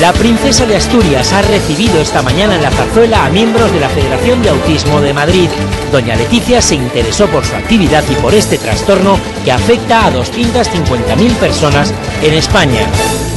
La princesa de Asturias ha recibido esta mañana en la zarzuela a miembros de la Federación de Autismo de Madrid. Doña Leticia se interesó por su actividad y por este trastorno que afecta a 250.000 personas en España.